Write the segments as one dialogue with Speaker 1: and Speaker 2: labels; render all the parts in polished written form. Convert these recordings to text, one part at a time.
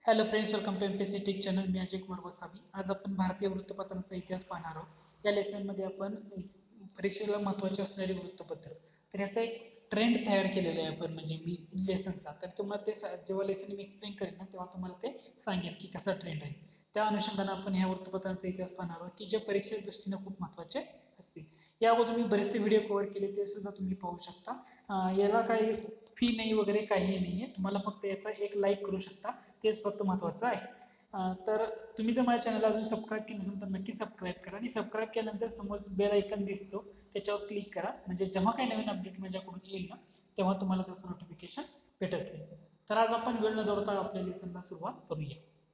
Speaker 1: Hello friends, welcome to MPSC tech channel. मी अजय कुमार गोसावी. आज आपण भारतीय वृत्तपत्रांचा इतिहास पाहणार आहोत. या लेसनमध्ये आपण परीक्षेला महत्त्वाचे असणारे वृत्तपत्र, तर याचा एक ट्रेंड तयार केलेला आहे आपण, म्हणजे मी लेसनचा. तर तुम्हाला ते जेव्हा लेसन मी एक्सप्लेन करेन ना, तेव्हा तुम्हाला ते सांगेन की कसा ट्रेंड आहे. त्या अनुषंगाने आपण ह्या वृत्तपत्रांचा इतिहास पाहणार आहोत की जे परीक्षेच्या दृष्टीने खूप महत्त्वाचे असतील. या अगोदर मी बरेचसे व्हिडिओ कव्हर केले, ते सुद्धा तुम्ही पाहू शकता. याला काही फी नाही वगैरे काहीही नाही आहे. तुम्हाला फक्त याचा एक लाईक करू शकता, तेच फक्त महत्त्वाचं आहे. तर तुम्ही जर माझ्या चॅनलला अजून सबस्क्राईब केलं नसेल तर नक्की सबस्क्राईब करा, आणि सबस्क्राईब केल्यानंतर समोर बेल आयकन दिसतो त्याच्यावर क्लिक करा, म्हणजे जेव्हा काही नवीन अपडेट माझ्याकडून येईल ना, तेव्हा तुम्हाला त्याचं नोटिफिकेशन भेटत राहील. तर आज आपण वेळ न दौडता आपल्या लेसनला सुरुवात करूया.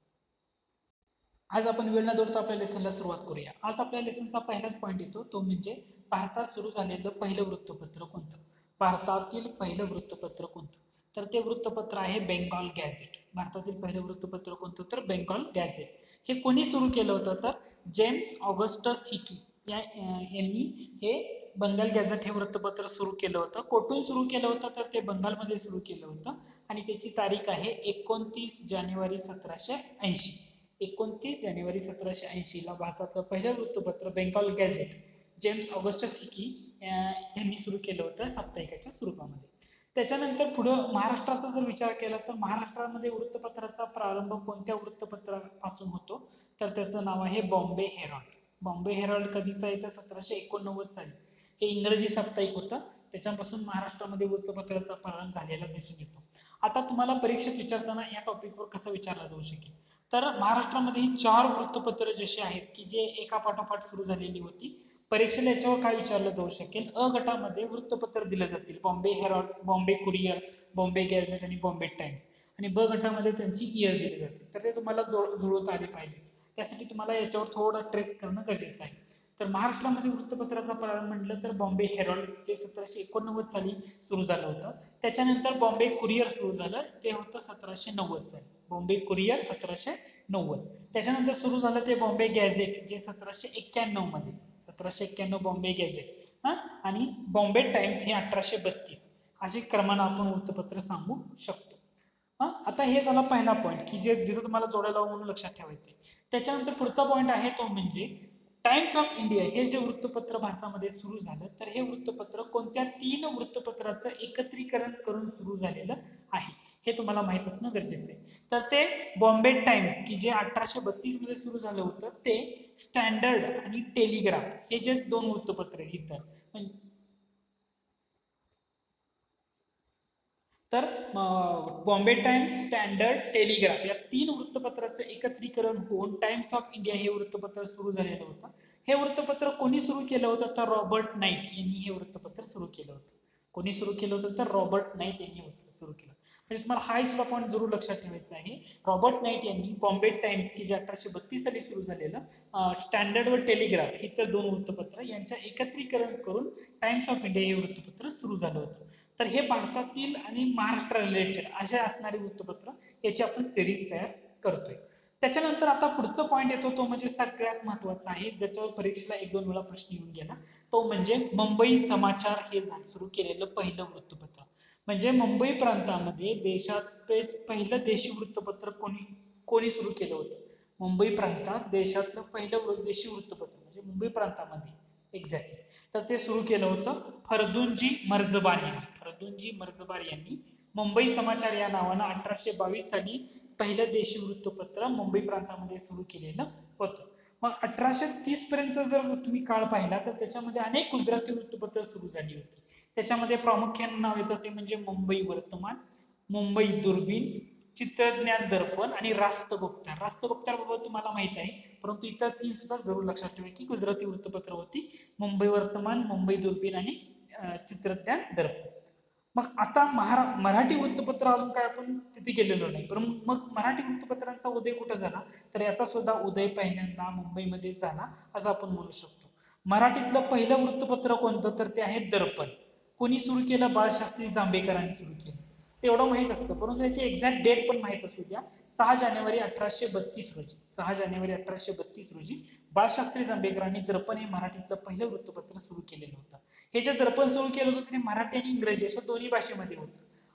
Speaker 1: आज आपल्या लेसनचा पहिलाच पॉईंट येतो, तो म्हणजे भारतात सुरू झालेलं पहिलं वृत्तपत्र कोणतं. भारतातील पहिलं वृत्तपत्र कोणतं, तर ते वृत्तपत्र आहे बेंगॉल गॅझेट. भारतातील पहिलं वृत्तपत्र कोणतं, तर बेंगॉल गॅझेट. हे कोणी सुरू केलं होतं, तर जेम्स ऑगस्टस हिकी यांनी हे बंगाल गॅझेट हे वृत्तपत्र सुरू केलं होतं. कोठून सुरू केलं होतं, तर ते बंगालमध्ये सुरू केलं होतं, आणि त्याची तारीख आहे 29 जानेवारी 1780. 29 जानेवारी 1780ला भारतातलं पहिलं वृत्तपत्र Bengal gazette James Augustus Hicky यांनी सुरू केलं होतं, साप्ताहिकाच्या स्वरूपामध्ये. त्याच्यानंतर पुढं महाराष्ट्राचा जर विचार केला, तर महाराष्ट्रामध्ये वृत्तपत्राचा प्रारंभ कोणत्या वृत्तपत्रापासून होतो, तर त्याचं नाव आहे बॉम्बे हेरॉल्ड. बॉम्बे हेरॉल्ड कधीचं आहे, तर 1789 साली. हे इंग्रजी साप्ताहिक होतं, त्याच्यापासून महाराष्ट्रामध्ये वृत्तपत्राचा प्रारंभ झालेला दिसून येतो. आता तुम्हाला परीक्षेत विचारताना या टॉपिकवर कसं विचारला जाऊ शकेल, तर महाराष्ट्रामध्ये 4 वृत्तपत्र जसे आहेत की जे एका पाठोपाठ सुरू झालेली होती. परीक्षेला याच्यावर काय विचारलं जाऊ शकेल, अ गटामध्ये वृत्तपत्र दिले जातील, Bombay Herald, Bombay Courier, Bombay Gazette आणि बॉम्बे टाइम्स. आणि ब गटामध्ये त्यांची इयर दिली जाते. तर ते तुम्हाला जुळवता आले पाहिजे. त्यासाठी तुम्हाला याच्यावर थोडं ट्रेस करणं गरजेचं आहे. तर महाराष्ट्रामध्ये वृत्तपत्राचा प्रारंभ म्हटलं तर बॉम्बे हेरॉल्ड, जे 1789 साली सुरू झालं होतं. त्याच्यानंतर बॉम्बे कुरिअर सुरू झालं, ते होतं 1790 साली. बॉम्बे कुरिअर 1790. त्याच्यानंतर सुरू झालं ते बॉम्बे गॅझेट, जे 1791 मध्ये. 1791 बॉम्बे गॅझेट. आणि बॉम्बे टाइम्स हे 1832. असे क्रमानं आपण वृत्तपत्र सांगू शकतो. आता हे झाला पहिला पॉईंट की जे जिथं तुम्हाला जोडायला म्हणून लक्षात ठेवायचं आहे. त्याच्यानंतर पुढचा पॉईंट आहे तो म्हणजे टाइम्स ऑफ इंडिया हे जे वृत्तपत्र भारतामध्ये सुरू झालं, तर हे वृत्तपत्र कोणत्या 3 वृत्तपत्राचं एकत्रीकरण करून सुरू झालेलं आहे, हे तुम्हाला माहित असणं गरजेचं आहे. तर ते बॉम्बे टाइम्स की जे 1832 मध्ये सुरू झालं होतं, ते स्टँडर्ड आणि टेलिग्राफ हे जे 2 वृत्तपत्र आहेत इतर, तर बॉम्बे टाइम्स, स्टँडर्ड, टेलिग्राफ या 3 वृत्तपत्राचं एकत्रीकरण होऊन टाइम्स ऑफ इंडिया हे वृत्तपत्र सुरू झालेलं होतं. हे वृत्तपत्र कोणी सुरू केलं होतं, तर रॉबर्ट नाईट यांनी हे वृत्तपत्र सुरू केलं होतं. कोणी सुरू केलं होतं, तर रॉबर्ट नाईट यांनी सुरू केलं. म्हणजे तुम्हाला हा सुद्धा पॉईंट जरूर लक्षात ठेवायचा आहे. रॉबर्ट नाईट यांनी बॉम्बे टाइम्स की जे 1832 साली सुरू झालेलं, स्टँडर्ड व टेलिग्राफ ही तर 2 वृत्तपत्र यांच्या एकत्रीकरण करून टाइम्स ऑफ इंडिया हे वृत्तपत्र सुरू झालं होतं. तर हे भारतातील आणि महाराष्ट्र रिलेटेड असे असणारे वृत्तपत्र याची आपण सिरीज तयार करतोय. त्याच्यानंतर आता पुढचा पॉईंट येतो, तो म्हणजे सगळ्यात महत्वाचा आहे, ज्याच्यावर परीक्षेला 1-2 वेळा प्रश्न येऊन गेला. तो म्हणजे मुंबई समाचार हे सुरू केलेलं पहिलं वृत्तपत्र. म्हणजे मुंबई प्रांतामध्ये देशात पहिलं देशी वृत्तपत्र कोणी सुरू केलं होतं. मुंबई प्रांतात देशातलं पहिलं देशी वृत्तपत्र म्हणजे मुंबई प्रांतामध्ये एक्झॅक्टली, तर ते सुरू केलं होतं फर्दुनजी मर्जबान यांनी. फर्दुनजी मर्जबान यांनी मुंबई समाचार या नावानं 1822 साली पहिलं देशी वृत्तपत्र मुंबई प्रांतामध्ये सुरू केलेलं होतं. मग 1830 पर्यंत जर तुम्ही काळ पाहिला, तर त्याच्यामध्ये अनेक गुजराती वृत्तपत्र सुरू झाली होती. त्याच्यामध्ये प्रामुख्याने नाव येतं ते म्हणजे मुंबई वर्तमान, मुंबई दुर्बीण, चित्रज्ञान दर्पण आणि राष्ट्रगुप्तार. राष्ट्रगुप्तारबाबत तुम्हाला माहित आहे, परंतु इतर 3 सुद्धा जरूर लक्षात ठेवा की गुजराती वृत्तपत्र होती: मुंबई वर्तमान, मुंबई दुर्बीण आणि चित्रज्ञान दर्पण. मग आता मराठी वृत्तपत्र अजून काय आपण तिथे गेलेलो नाही, पण मग मराठी वृत्तपत्रांचा उदय कुठं झाला, तर याचा सुद्धा उदय पहिल्यांदा मुंबईमध्ये झाला असं आपण म्हणू शकतो. मराठीतलं पहिलं वृत्तपत्र कोणतं, तर ते आहे दर्पण. कोणी सुरू केलं, बाळशास्त्री जांभेकरांनी सुरू केलं. तेवढं माहीत असतं, परंतु याची एक्झॅक्ट डेट पण माहीत असू द्या. 6 जानेवारी 1832 रोजी, 6 जानेवारी 1832 रोजी बाळशास्त्री जांभेकरांनी दर्पण हे मराठीतलं पहिलं वृत्तपत्र सुरू केलेलं होतं. हे जे दर्पण सुरू केलं होतं ते मराठी आणि इंग्रजी अशा दोन्ही भाषेमध्ये होतं.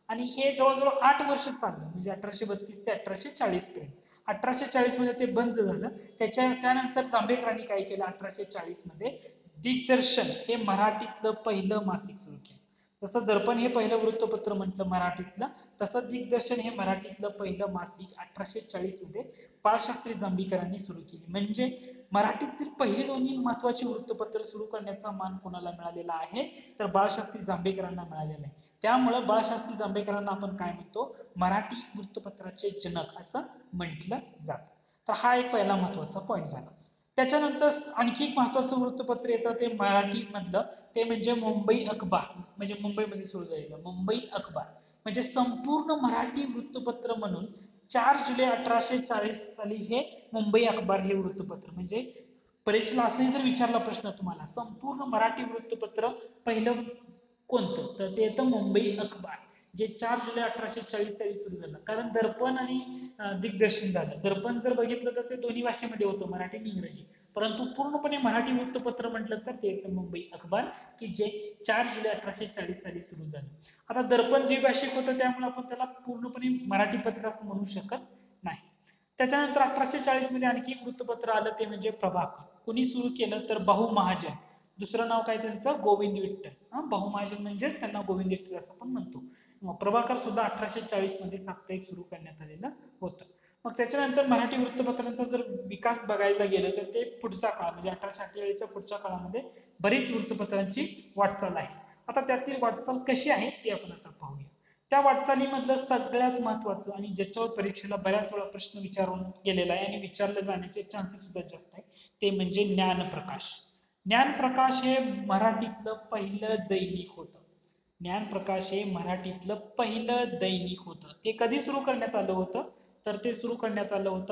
Speaker 1: आणि हे जवळजवळ 8 वर्ष चाललं, म्हणजे 1832 ते 1840 पर्यंत. 1840 मध्ये ते बंद झालं. त्यानंतर जांभेकरांनी काय केलं, 1840 मध्ये दिग्दर्शन हे मराठीतलं पहिलं मासिक सुरू केलं. जसं दर्पण हे पहिलं वृत्तपत्र म्हटलं मराठीतलं, तसं दिग्दर्शन हे मराठीतलं पहिलं मासिक 1840 मध्ये बाळशास्त्री जांभेकरांनी सुरू केली. म्हणजे मराठीतील पहिली दोन्ही महत्वाची वृत्तपत्र सुरू करण्याचा मान कोणाला मिळालेला आहे, तर बाळशास्त्री जांभेकरांना मिळालेला आहे. त्यामुळं बाळशास्त्री जांभेकरांना आपण काय म्हणतो, मराठी वृत्तपत्राचे जनक असं म्हटलं जातं. तर हा एक पहिला महत्वाचा पॉईंट झाला. त्याच्यानंतर आणखी एक महत्वाचं वृत्तपत्र येतं ते मराठी मधलं, ते म्हणजे मुंबई अखबार. म्हणजे मुंबईमध्ये सुरू झालेलं मुंबई अखबार म्हणजे संपूर्ण मराठी वृत्तपत्र म्हणून 4 जुलै 1840 साली हे मुंबई अखबार हे वृत्तपत्र, म्हणजे परीक्षेला असंही जर विचारला प्रश्न तुम्हाला, संपूर्ण मराठी वृत्तपत्र पहिलं कोणतं, तर ते येतं मुंबई अखबार, जे 4 जुलै 1840 साली सुरू झालं. कारण दर्पण आणि दिग्दर्शन झालं. दर्पण जर बघितलं तर ते दोन्ही भाषेमध्ये होतं, मराठी आणि इंग्रजी, परंतु पूर्णपणे मराठी वृत्तपत्र म्हटलं तर ते येतं मुंबई अखबार, की जे 4 जुलै 1840 साली सुरू झालं. आता दर्पण द्विभाषिक होतं, त्यामुळे आपण त्याला पूर्णपणे मराठी पत्र असं म्हणू शकत नाही. त्याच्यानंतर 1840 मध्ये आणखी एक वृत्तपत्र आलं, ते म्हणजे प्रभाकर. कोणी सुरू केलं, तर भाऊ महाजन. दुसरं नाव काय त्यांचं, गोविंद विठ्ठल. भाऊ महाजन म्हणजेच त्यांना गोविंद विठ्ठल असं पण म्हणतो. प्रभाकर सुद्धा 1840 मध्ये साप्ताहिक सुरू करण्यात आलेलं होतं. मग त्याच्यानंतर मराठी वृत्तपत्रांचा जर विकास बघायला गेलं तर ते पुढचा काळ म्हणजे 1848च्या पुढच्या काळामध्ये बरीच वृत्तपत्रांची वाटचाल आहे. आता त्यातील वाटचाल कशी आहे ते आपण आता पाहूया. त्या वाटचालीमधलं सगळ्यात महत्वाचं आणि ज्याच्यावर परीक्षेला बऱ्याच वेळा प्रश्न विचारून गेलेला आहे आणि विचारले जाण्याचे चान्सेस सुद्धा जास्त आहे, ते म्हणजे ज्ञानप्रकाश. ज्ञानप्रकाश हे मराठीतलं पहिलं दैनिक होतं. ज्ञानप्रकाश हे मराठीतलं पहिलं दैनिक होतं. ते कधी सुरू करण्यात आलं होतं, तर ते सुरू करण्यात आलं होतं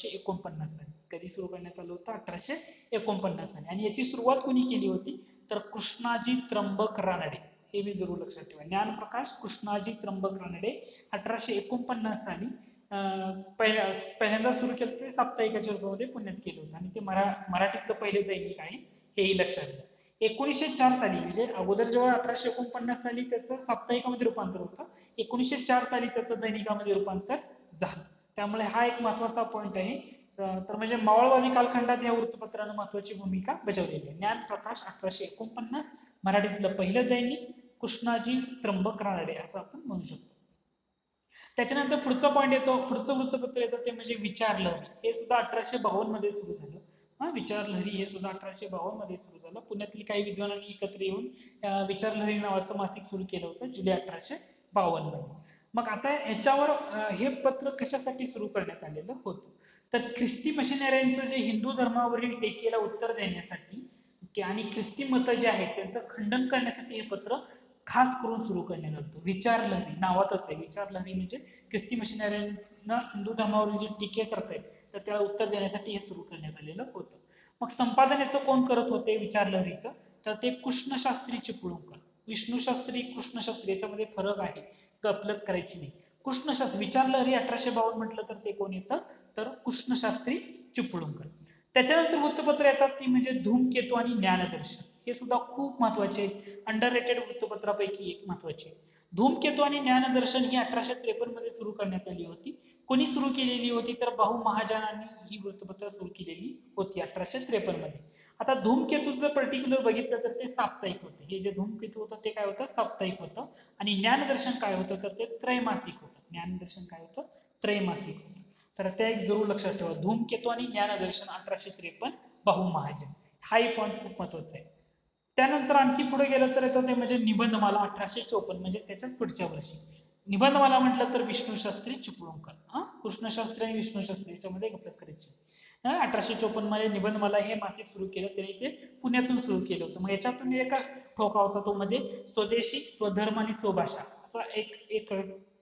Speaker 1: 1849 साली. कधी सुरू करण्यात आलं होतं, 1849 साली. आणि याची सुरुवात कोणी केली होती, तर कृष्णाजी त्र्यंबक रानडे. हे मी जरूर लक्षात ठेवा. ज्ञानप्रकाश कृष्णाजी त्र्यंबक रानडे 1849 साली पहिल्यांदा सुरू केलं, ते साप्ताहिकाच्या रूपामध्ये पुण्यात केलं होतं आणि ते मराठीतलं पहिलं दैनिक आहे, हेही लक्षात घ्या. 1904 साली, म्हणजे अगोदर जेव्हा 1849 साली त्याचं साप्ताहिकामध्ये रूपांतर होतं, 1904 साली त्याचं दैनिकामध्ये रूपांतर झालं. त्यामुळे हा एक महत्वाचा पॉईंट आहे. तर म्हणजे मावळवादी कालखंडात या वृत्तपत्रानं महत्वाची भूमिका बजावलेली आहे. ज्ञानप्रकाश 1849 मराठीतलं पहिलं दैनिक, कृष्णाजी त्र्यंबक रानडे असं आपण म्हणू शकतो. त्याच्यानंतर पुढचा पॉईंट येतो, पुढचं वृत्तपत्र येतं ते म्हणजे विचार लहरी. हे सुद्धा 1852 मध्ये सुरू झालं. विचार लहरी हे सुद्धा 1852 मध्ये सुरू झालं. पुण्यातील काही विद्वानांनी एकत्र येऊन विचार लहरी नावाचं मासिक सुरू केलं होतं जुलै 1852 मध्ये. मग आता ह्याच्यावर हे पत्र कशासाठी सुरू करण्यात आलेलं होतं, तर ख्रिस्ती मिशनऱ्यांचं जे हिंदू धर्मावरील टीकेला उत्तर देण्यासाठी आणि ख्रिस्ती मतं जे आहेत त्यांचं खंडन करण्यासाठी हे पत्र खास करून सुरू करण्यात आलं. विचार लहरी नावातच आहे. विचार लहरी म्हणजे ख्रिस्ती मिशनऱ्यांना हिंदू धर्मावरील जे टीके करतायत तर त्याला उत्तर देण्यासाठी हे सुरू करण्यात आलेलं होतं. मग संपादन याचं कोण करत होते विचार लहरीचं, तर ते कृष्णशास्त्री चिपळूणकर. विष्णुशास्त्री कृष्णशास्त्री याच्यामध्ये फरक आहे, गफलत करायची नाही. कृष्णशास्त्री विचार लहरी 1852 म्हटलं तर ते कोण येतं, तर कृष्णशास्त्री चिपळूणकर. त्याच्यानंतर वृत्तपत्र येतात ती म्हणजे धूमकेतू आणि ज्ञानदर्शन. हे सुद्धा खूप महत्वाचे आहेत, अंडररेटेड वृत्तपत्रापैकी एक महत्वाचे. धूमकेतू आणि ज्ञानदर्शन ही 1853 मध्ये सुरू करण्यात आली होती. कोणी सुरू केलेली होती, तर भाऊ महाजनांनी ही वृत्तपत्र सुरू केलेली होती 1853 मध्ये. आता धूमकेतूचं पर्टिक्युलर बघितलं तर ते साप्ताहिक होतं. हे जे धूमकेतू होतं ते काय होतं, साप्ताहिक होतं. आणि ज्ञानदर्शन काय होतं, तर ते त्रैमासिक होतं. ज्ञानदर्शन काय होतं, त्रैमासिक होतं. तर ते एक जरूर लक्षात ठेवा, धूमकेतू आणि ज्ञानदर्शन 1853 भाऊ महाजन. हाही पॉईंट खूप महत्वाचा आहे. त्यानंतर आणखी पुढे गेलं तर येतं ते म्हणजे निबंधमाला 1854, म्हणजे त्याच्याच पुढच्या वर्षी. निबंधमाला म्हटलं तर विष्णुशास्त्री चिपळूणकर. कृष्णशास्त्री आणि विष्णुशास्त्री याच्यामध्ये गफलत करायची. 1854 मध्ये निबंधमाला हे मासिक सुरू केलं, त्यांनी ते पुण्यातून सुरू केलं होतं. मग याच्यातून एकच ठोका होता, तो म्हणजे स्वदेशी, स्वधर्म आणि स्वभाषा असा एक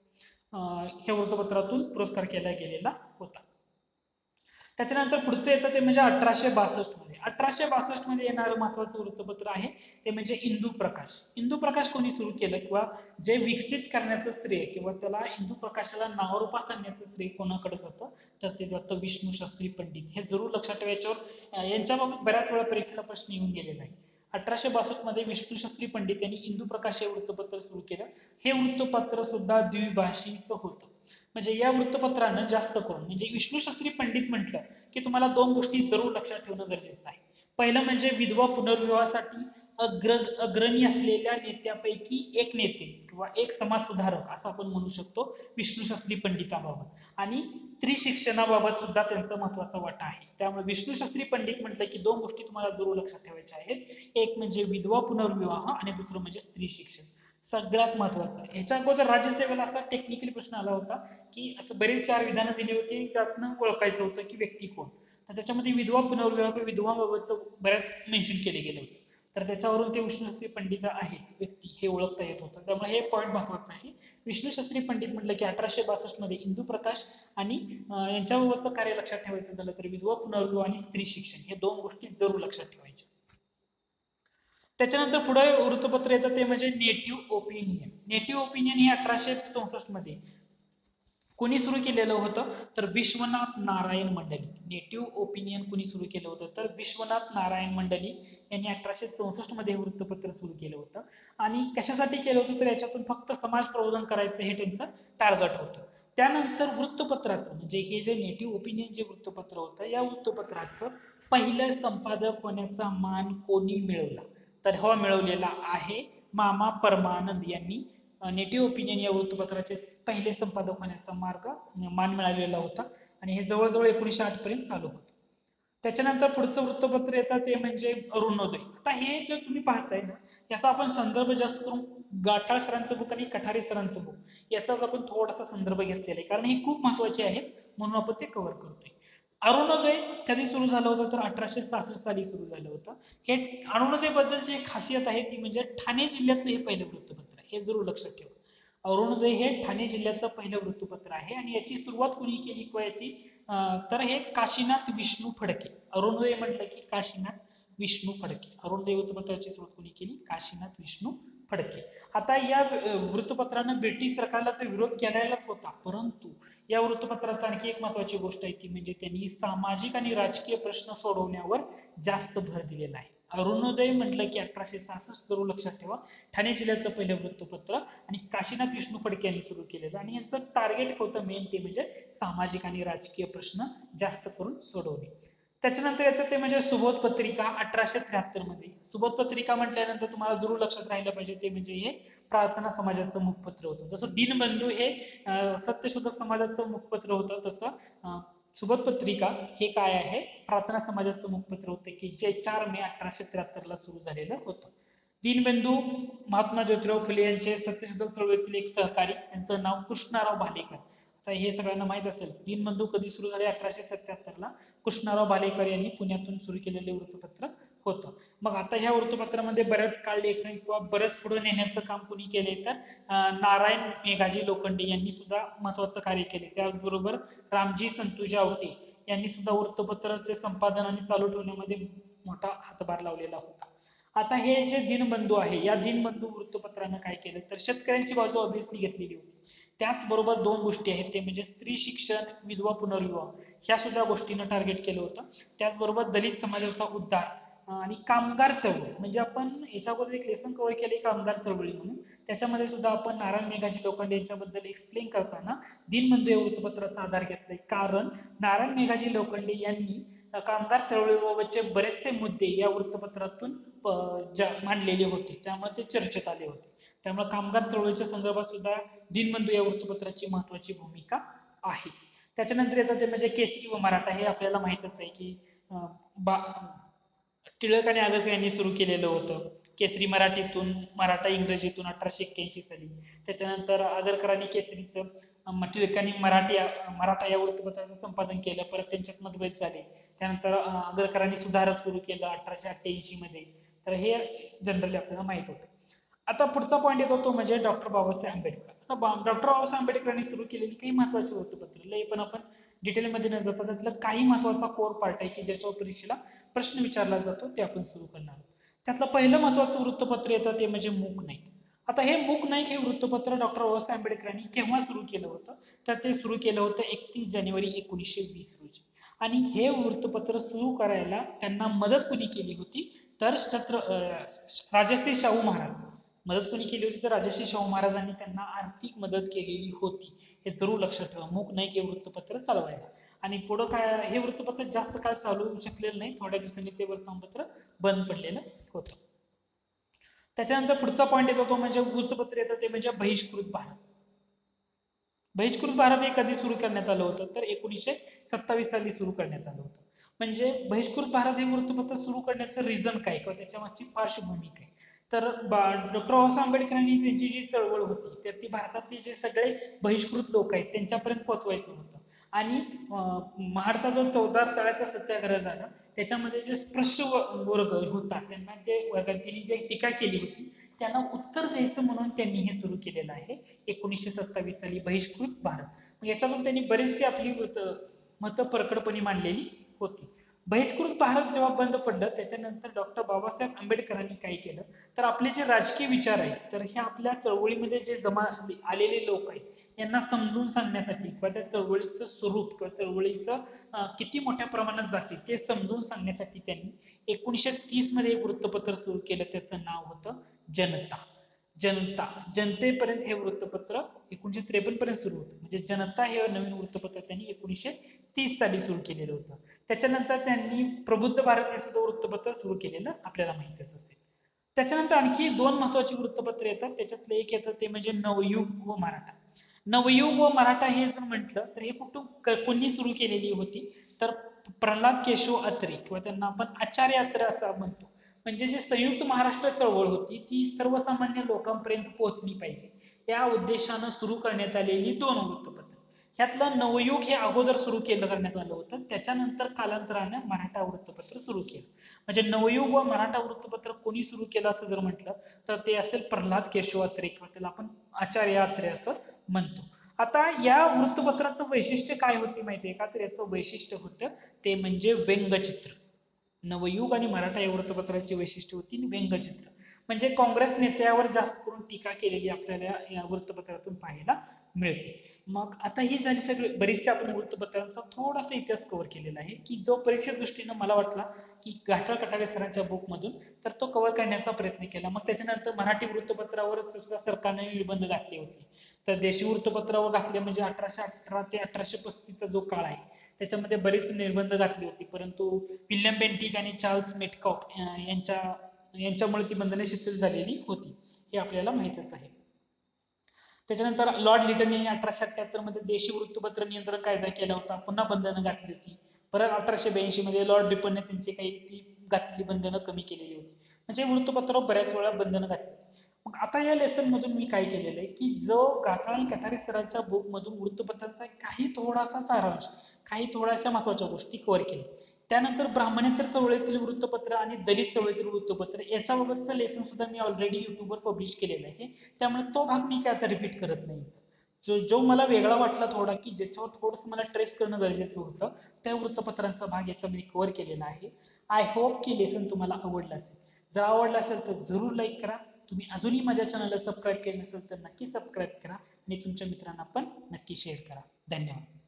Speaker 1: हे वृत्तपत्रातून पुरस्कार केला गेलेला होता. त्याच्यानंतर पुढचं येतं ते म्हणजे 1862 मध्ये. 1862 मध्ये येणारं महत्वाचं वृत्तपत्र आहे ते म्हणजे इंदू प्रकाश. इंदू प्रकाश कोणी सुरू केलं किंवा जे विकसित करण्याचं श्रेय किंवा त्याला इंदू प्रकाशाला नावारूपास आणण्याचं श्रेय कोणाकडे जातं, तर ते जातं विष्णुशास्त्री पंडित. हे जरूर लक्षात ठेवा. याच्यावर यांच्याबाबत बऱ्याच वेळा परीक्षेला प्रश्न येऊन गेलेला आहे. 1862 मध्ये विष्णुशास्त्री पंडित यांनी इंदुप्रकाश हे वृत्तपत्र सुरू केलं. हे वृत्तपत्र सुद्धा द्विभाषीचं होतं. म्हणजे या वृत्तपत्रानं जास्त करून म्हणजे विष्णुशास्त्री पंडित म्हटलं की तुम्हाला दोन गोष्टी जरूर लक्षात ठेवणं गरजेचं आहे. पहिलं म्हणजे विधवा पुनर्विवाहासाठी अग्रणी असलेल्या नेत्यापैकी एक नेते किंवा एक समाजसुधारक असं आपण म्हणू शकतो विष्णुशास्त्री पंडिताबाबत. आणि स्त्री शिक्षणाबाबत सुद्धा त्यांचा महत्वाचा वाटा आहे. त्यामुळे विष्णुशास्त्री पंडित म्हटलं की दोन गोष्टी तुम्हाला जरूर लक्षात ठेवायच्या आहेत. एक म्हणजे विधवा पुनर्विवाह आणि दुसरं म्हणजे स्त्री शिक्षण. सगळ्यात महत्वाचं आहे. ह्याच्या अगोदर राज्यसेवेला असा टेक्निकली प्रश्न आला होता की असं बरेच 4 विधानं दिली होती, त्यातनं ओळखायचं होतं की व्यक्ती कोण. तर त्याच्यामध्ये विधवा पुनर्विवाह किंवा विधवाबाबतचं बऱ्याच मेन्शन केले गेले होते. तर त्याच्यावरून ते विष्णुशास्त्री पंडित आहेत व्यक्ती हे ओळखता येत होतं. त्यामुळे हे पॉईंट महत्वाचं आहे. विष्णुशास्त्री पंडित म्हटलं की 1862 मध्ये इंदुप्रकाश आणि यांच्याबाबतचं कार्य लक्षात ठेवायचं झालं तर विधवा पुनर्विवाह आणि स्त्री शिक्षण हे दोन गोष्टी जरूर लक्षात ठेवायच्या. त्याच्यानंतर पुढे वृत्तपत्र येतं ते म्हणजे नेटिव्ह ओपिनियन. नेटिव्ह ओपिनियन हे 1864 मध्ये कोणी सुरू केलेलं होतं तर विश्वनाथ नारायण मंडली. नेटिव्ह ओपिनियन कोणी सुरू केलं होतं तर विश्वनाथ नारायण मंडली यांनी 1864 मध्ये हे वृत्तपत्र सुरू केलं होतं. आणि कशासाठी केलं होतं तर याच्यातून फक्त समाज प्रबोधन करायचं हे त्यांचं टार्गेट होतं. त्यानंतर वृत्तपत्राचं म्हणजे हे जे नेटिव्ह ओपिनियन जे वृत्तपत्र होतं या वृत्तपत्राचं पहिलं संपादक होण्याचा मान कोणी मिळवला तर हा मिळवलेला आहे मामा परमानंद यांनी नेटिव्ह ओपिनियन या वृत्तपत्राचे पहिले संपादक होण्याचा मान मिळालेला होता. आणि हे जवळजवळ 1908 पर्यंत चालू होतं. त्याच्यानंतर पुढचं वृत्तपत्र येतं ते म्हणजे अरुणोदय. आता हे जे तुम्ही पाहताय ना याचा आपण संदर्भ जास्त करून गाठाळ सरांचं बुक आणि कठारे सरांचं बुक याचाच आपण थोडासा संदर्भ घेतलेला आहे कारण हे खूप महत्वाचे आहेत म्हणून आपण ते कव्हर करतोय. अरुणोदय कधी सुरू झालं होतं तर 1866 साली सुरू झालं होतं. हे अरुणोदय बद्दलची एक खासियत आहे ती म्हणजे ठाणे जिल्ह्यातलं हे पहिलं वृत्तपत्र आहे. हे जरूर लक्षात ठेवा. अरुणोदय हे ठाणे जिल्ह्यातलं पहिलं वृत्तपत्र आहे आणि याची सुरुवात कोणी केली किंवा याची तर हे काशीनाथ विष्णू फडके. अरुणोदय म्हटलं की काशीनाथ विष्णू फडके. अरुणोदय वृत्तपत्राची सुरुवात कोणी केली काशीनाथ विष्णू फडके. आता या वृत्तपत्रानं ब्रिटिश सरकारला तर विरोध केलेलाच होता परंतु या वृत्तपत्राचा आणखी एक महत्वाची गोष्ट आहे ती म्हणजे त्यांनी सामाजिक आणि राजकीय प्रश्न सोडवण्यावर जास्त भर दिलेला आहे. अरुणोदय म्हटलं की 1866 जरूर लक्षात ठेवा ठाणे जिल्ह्यातलं पहिलं वृत्तपत्र आणि काशीनाथ विष्णू फडके यांनी सुरू केलेलं आणि यांचं टार्गेट होतं मेन ते म्हणजे सामाजिक आणि राजकीय प्रश्न जास्त करून सोडवणे. त्याच्यानंतर येतं ते म्हणजे सुबोध पत्रिका 1873 मध्ये. सुबोध पत्रिका म्हटल्यानंतर तुम्हाला जरूर लक्षात राहिलं पाहिजे ते म्हणजे हे प्रार्थना समाजाचं मुखपत्र होतं. जसं दीनबंधू हे सत्यशोधक समाजाचं मुखपत्र होतं तसं सुबोध पत्रिका हे काय आहे प्रार्थना समाजाचं मुखपत्र होतं की जे 4 मे 1873 ला सुरू झालेलं होतं. दीनबंधू महात्मा ज्योतिराव फुले यांचे सत्यशोधक चळवळीतील एक सहकारी त्यांचं नाव कृष्णराव भालेकर. आता हे सगळ्यांना माहित असेल दीनबंधू कधी सुरू झाले 1877 ला. कृष्णराव भालेकर यांनी पुण्यातून सुरू केलेले वृत्तपत्र होतं. मग आता ह्या वृत्तपत्रामध्ये बऱ्याच काळ लेखन किंवा बरंच पुढे नेण्याचं काम कोणी केले तर नारायण मेघाजी लोखंडे यांनी सुद्धा महत्वाचं कार्य केले. त्याचबरोबर रामजी संतुजा आवटे यांनी सुद्धा वृत्तपत्राचे संपादन आणि चालू ठेवण्यामध्ये मोठा हातभार लावलेला होता. आता हे जे दीनबंधू आहे या दीनबंधू वृत्तपत्रानं काय केलं तर शेतकऱ्यांची बाजू ऑब्व्हियसली घेतलेली होती. त्याचबरोबर दोन गोष्टी आहेत ते म्हणजे स्त्री शिक्षण विधवा पुनर्विवाह ह्या सुद्धा गोष्टींना टार्गेट केलं होतं. त्याचबरोबर दलित समाजाचा उद्धार आणि कामगार चळवळ म्हणजे आपण याच्या अगोदर एक लेसन कव्हर केले कामगार चळवळी म्हणून त्याच्यामध्ये सुद्धा आपण नारायण मेघाजी लोखंडे यांच्याबद्दल एक्सप्लेन करताना दीनबंधू या वृत्तपत्राचा आधार घेतलाय कारण नारायण मेघाजी लोखंडे यांनी कामगार चळवळीबाबतचे बरेचसे मुद्दे या वृत्तपत्रातून मांडलेले होते त्यामुळे ते चर्चेत आले होते. त्यामुळे कामगार चळवळीच्या संदर्भात सुद्धा दीनबंधू या वृत्तपत्राची महत्वाची भूमिका आहे. त्याच्यानंतर येतं ते म्हणजे केसरी व मराठा. हे आपल्याला माहितच आहे की टिळक आणि आगरकर यांनी सुरू केलेलं होतं. केसरी मराठीतून मराठा इंग्रजीतून 1881 साली. त्याच्यानंतर आगरकरांनी केसरीचं टिळकांनी मराठा या वृत्तपत्राचं संपादन केलं. परत त्यांच्यात मतभेद झाले. त्यानंतर आगरकरांनी सुधारक सुरू केलं 1888 मध्ये. तर हे जनरली आपल्याला माहित होतं. आता पुढचा पॉईंट येतो तो म्हणजे डॉक्टर बाबासाहेब आंबेडकर. आता डॉक्टर बाबासाहेब आंबेडकरांनी सुरू केलेली काही महत्वाची वृत्तपत्र हे पण आपण डिटेलमध्ये न जाता त्यातलं काही महत्वाचा कोर पार्ट आहे की ज्याच्यावर परीक्षेला प्रश्न विचारला जातो ते आपण सुरू करणार आहोत. त्यातलं पहिलं महत्वाचं वृत्तपत्र येतं ते म्हणजे मूक नाईक. आता हे मूक नाईक हे वृत्तपत्र डॉक्टर बाबासाहेब आंबेडकरांनी केव्हा सुरू केलं होतं तर ते सुरू केलं होतं 31 जानेवारी 1920 रोजी. आणि हे वृत्तपत्र सुरू करायला त्यांना मदत कोणी केली होती तर राजश्री शाहू महाराज. मदत कोणी केली होती तर राजश्री शाहू महाराजांनी त्यांना आर्थिक मदत केलेली होती. हे जरूर लक्षात ठेवा. मूक नाईक हे वृत्तपत्र चालवायला. आणि पुढं काय हे वृत्तपत्र जास्त काळ चालू शकलेलं नाही. थोड्या दिवसांनी ते वर्तमानपत्र बंद पडलेलं होतं. त्याच्यानंतर पुढचा पॉईंट येतो तो म्हणजे वृत्तपत्र येतं ते म्हणजे बहिष्कृत भारत. बहिष्कृत भारत हे कधी सुरू करण्यात आलं होतं तर 1927 साली सुरू करण्यात आलं होतं. म्हणजे बहिष्कृत भारत हे वृत्तपत्र सुरू करण्याचं रिझन काय किंवा त्याच्या मागची पार्श्वभूमी काय तर डॉक्टर बाबासाहेब आंबेडकरांनी त्यांची जी चळवळ होती तर ती भारतातले जे सगळे बहिष्कृत लोक आहेत त्यांच्यापर्यंत पोहोचवायचं होतं. आणि महाडचा जो 14 तळ्याचा सत्याग्रह झाला त्याच्यामध्ये जे स्पृश्य वर्ग होता त्यांना जे वर्गांनी जे टीका केली होती त्यांना उत्तर द्यायचं म्हणून त्यांनी हे सुरू केलेलं आहे 1927 साली बहिष्कृत भारत. याच्यातून त्यांनी बरीचशी आपली मतं परकडपणे मांडलेली होती. बहिष्कृत भारत जेव्हा बंद पडलं त्याच्यानंतर डॉक्टर बाबासाहेब आंबेडकरांनी काय केलं तर आपले जे राजकीय विचार आहेत तर हे आपल्या चळवळीमध्ये जे जमा आलेले लोक आहेत यांना समजून सांगण्यासाठी किंवा त्या चळवळीचं स्वरूप किंवा चळवळीचं किती मोठ्या प्रमाणात जाते ते समजून सांगण्यासाठी त्यांनी 1930 मध्ये एक वृत्तपत्र सुरू केलं. त्याचं नाव होतं जनता. जनतेपर्यंत हे वृत्तपत्र 1953 पर्यंत सुरू होतं. म्हणजे जनता हे नवीन वृत्तपत्र त्यांनी 1930 साली सुरू केलेलं होतं. त्याच्यानंतर त्यांनी प्रबुद्ध भारत हे सुद्धा वृत्तपत्र सुरू केलेलं आपल्याला माहितीच असेल. त्याच्यानंतर आणखी 2 महत्वाची वृत्तपत्र येतात. त्याच्यातलं एक येतं ते म्हणजे नवयुग व मराठा. नवयुग व मराठा हे जर म्हटलं तर हे कोणी सुरू केलेली होती तर प्रल्हाद केशव अत्रे किंवा त्यांना आपण आचार्य अत्रे असं म्हणतो. म्हणजे जे संयुक्त महाराष्ट्र चळवळ होती ती सर्वसामान्य लोकांपर्यंत पोहोचली पाहिजे या उद्देशानं सुरू करण्यात आलेली 2 वृत्तपत्र. ह्यातलं नवयुग हे अगोदर सुरू करण्यात आलं होतं. त्याच्यानंतर कालांतरानं मराठा वृत्तपत्र सुरू केलं. म्हणजे नवयुग व मराठा वृत्तपत्र कोणी सुरू केलं असं जर म्हटलं तर ते असेल प्रल्हाद केशव अत्रे किंवा त्याला आपण आचार्य अत्रे असं म्हणतो. आता या वृत्तपत्राचं वैशिष्ट्य काय होती माहितीये का तर याचं वैशिष्ट्य होतं ते म्हणजे व्यंगचित्र. नवयुग आणि मराठा या वृत्तपत्राची वैशिष्ट्य होती व्यंगचित्र. म्हणजे काँग्रेस नेत्यावर जास्त करून टीका केलेली आपल्याला या वृत्तपत्रातून पाहायला मिळते. मग आता ही झाली सगळी बरीचशा आपण वृत्तपत्रांचा थोडासा इतिहास कव्हर केलेला आहे की जो परीक्षे दृष्टीनं मला वाटला की घाटळ कटारे सरांच्या बुकमधून तर तो कव्हर करण्याचा प्रयत्न केला. मग त्याच्यानंतर मराठी वृत्तपत्रावर सुद्धा सरकारने निर्बंध घातले होते. तर देशी वृत्तपत्रावर घातले म्हणजे 1818 ते 1835 जो काळ आहे त्याच्यामध्ये बरेच निर्बंध घातले होते. परंतु विल्यम बेंटिक आणि चार्ल्स मेटकॉप यांच्यामुळे ती बंधने शिथिल झालेली होती हे आपल्याला माहितच आहे. त्याच्यानंतर लॉर्ड लिटन यांनी 1878 मध्ये देशी वृत्तपत्र नियंत्रण कायदा केला होता. पुन्हा बंधनं घातली होती. परत 1882 मध्ये लॉर्ड रिपनने त्यांची काही ती घातलेली बंधनं कमी केलेली होती. म्हणजे वृत्तपत्रावर बऱ्याच वेळा बंधनं घातली. मग आता या लेसन मधून मी काय केलेलं आहे की जो गाथा आणि कटारे सरांच्या बुक मधून वृत्तपत्रांचा काही थोडासा सारांश काही थोड्याशा महत्वाच्या गोष्टी कव्हर केल्या. त्यानंतर ब्राह्मणेतर चळवळीतील वृत्तपत्र आणि दलित चळवळीतील वृत्तपत्र याच्याबाबतचं लेसन सुद्धा मी ऑलरेडी युट्यूबवर पब्लिश केलेलं आहे. त्यामुळे तो भाग मी काय आता रिपीट करत नाही. जो मला वेगळा वाटला थोडा की ज्याच्यावर थोडंसं मला ट्रेस करणं गरजेचं होतं त्या वृत्तपत्रांचा भाग याचा मी कव्हर केलेला आहे. आय होप की लेसन तुम्हाला आवडलं असेल. जर आवडलं असेल तर जरूर लाईक करा. तुम्ही अजूनही माझ्या चॅनलला सबस्क्राईब केलं नसेल तर नक्की सबस्क्राईब करा आणि तुमच्या मित्रांना पण नक्की शेअर करा. धन्यवाद.